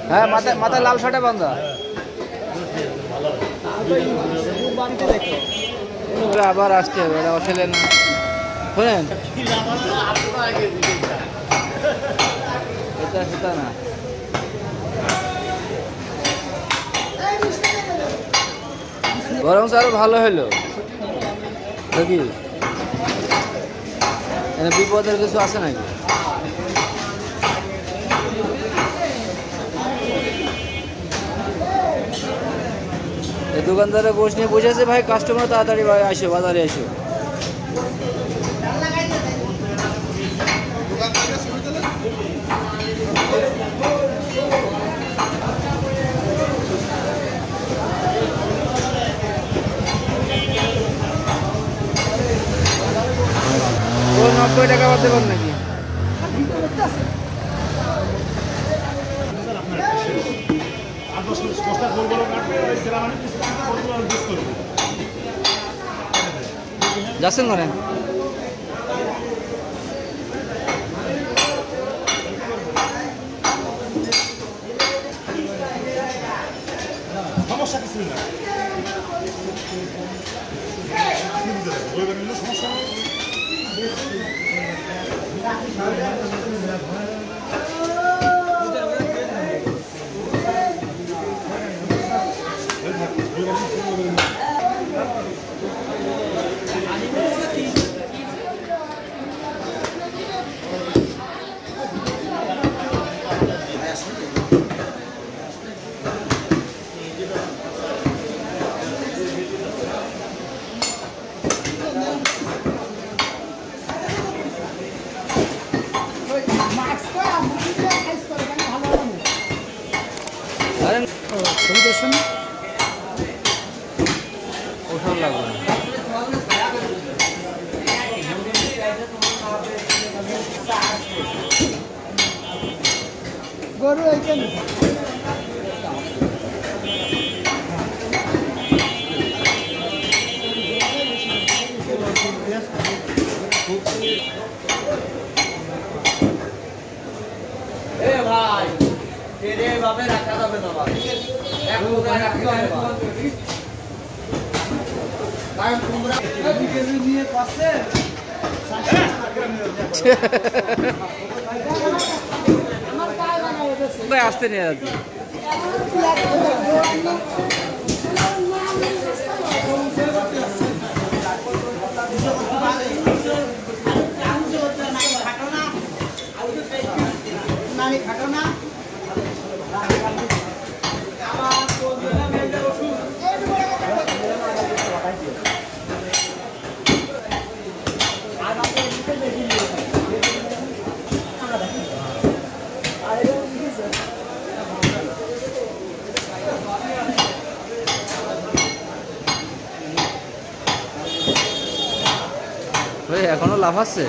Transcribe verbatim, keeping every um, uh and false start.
হ্যাঁ মাথা মাথা লাল শার্টে বান্ধা আবার আসতে হবে এটা অসেলে না শোনেন এটা সেটা না বরং আরো ভালো হলো দেখি বিপদের কিছু আছে নাকি দোকানদারের গোশ নিয়ে বসেছে ভাই কাস্টমার তাড়াতাড়ি ভাই আসো বাজারে আসো নব্বই টাকা বাদ দেবেন নাকি যাচ্ছেন করেন সমস্যা কিছু না সমস্যা ওষুধ লাগবে গরু এইখানে এ ভাই তেরে ভাবে রাখা যাবে না ভাই এক কোথায় রাখা যাবে ভাই তোমরা দুই কেজি নিয়ে পাশে আমার পায় বানাও দেছে ভাই আসতে নিয়ে যাচ্ছি নানি খাটো না এখনো লাভ আছে